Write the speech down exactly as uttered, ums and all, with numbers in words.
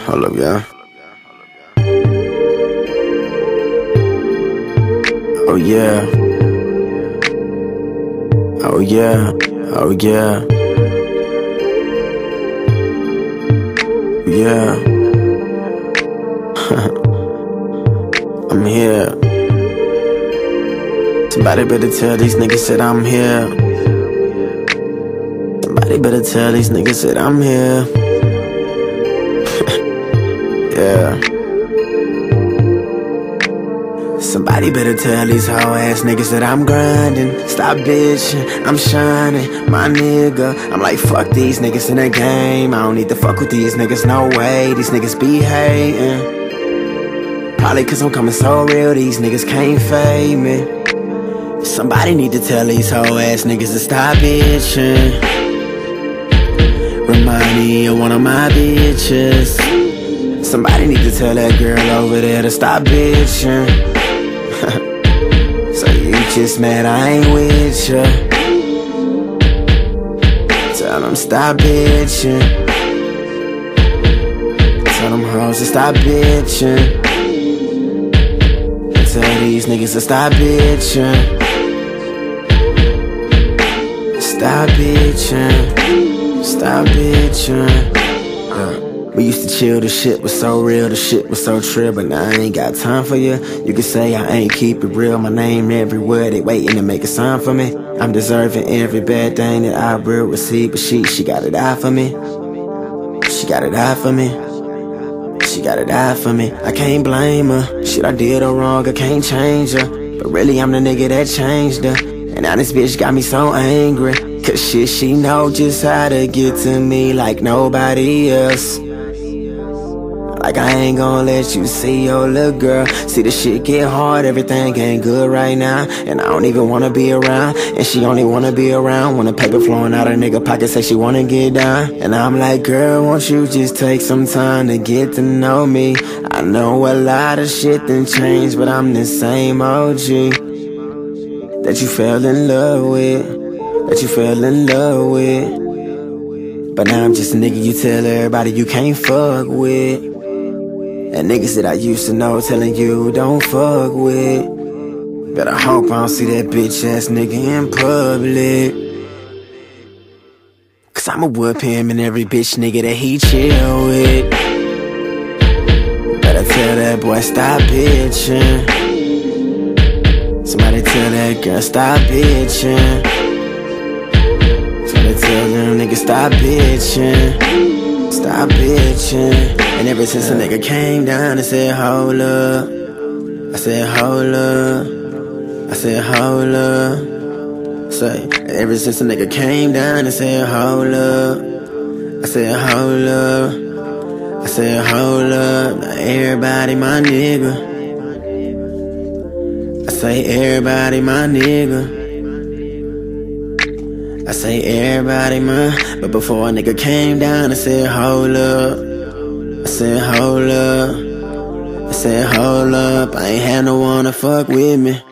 Hold up, yeah. Oh yeah. Oh yeah. Oh yeah. Yeah. I'm here. Somebody better tell these niggas that I'm here. Somebody better tell these niggas that I'm here. Yeah. Somebody better tell these hoe ass niggas that I'm grinding. Stop bitching, I'm shining, my nigga. I'm like, fuck these niggas in the game. I don't need to fuck with these niggas, no way. These niggas be hating. Probably cause I'm coming so real, these niggas can't fade me. Somebody need to tell these hoe ass niggas to stop bitching. Remind me of one of my bitches. Somebody need to tell that girl over there to stop bitching. So you just mad I ain't with ya. Tell them stop bitching. Tell them hoes to stop bitching. Tell these niggas to stop bitching. Stop bitching. Stop bitching. Yeah. We used to chill, the shit was so real, the shit was so trill. But now I ain't got time for you. You can say I ain't keep it real. My name everywhere, they waiting to make a sign for me. I'm deserving every bad thing that I will receive. But she, she got it out for me. She got it out for me. She got it out for me. I can't blame her. Shit I did her wrong, I can't change her. But really I'm the nigga that changed her. And now this bitch got me so angry. Cause shit, she know just how to get to me like nobody else. Like I ain't gon' let you see your little girl. See the shit get hard, everything ain't good right now. And I don't even wanna be around. And she only wanna be around when the paper flowing out her nigga pocket, say she wanna get down. And I'm like, girl, won't you just take some time to get to know me? I know a lot of shit done changed, but I'm the same O G that you fell in love with, that you fell in love with. But now I'm just a nigga you tell everybody you can't fuck with. And niggas that I used to know telling you don't fuck with. But I hope I don't see that bitch ass nigga in public. Cause I'ma whoop him and every bitch nigga that he chill with. Better tell that boy stop bitching. Somebody tell that girl stop bitching. Somebody tell them niggas stop bitching. Stop bitching. And ever since a nigga came down and said, hold up, I said, hold up, I said, hold up. Say, ever since a nigga came down and said, hold up, I said, hold up, I said, hold up. Now everybody my nigga. I say, everybody my nigga. I say, everybody my. But before a nigga came down and said, hold up, I said, hold up, I said, hold up, I ain't had no one to fuck with me.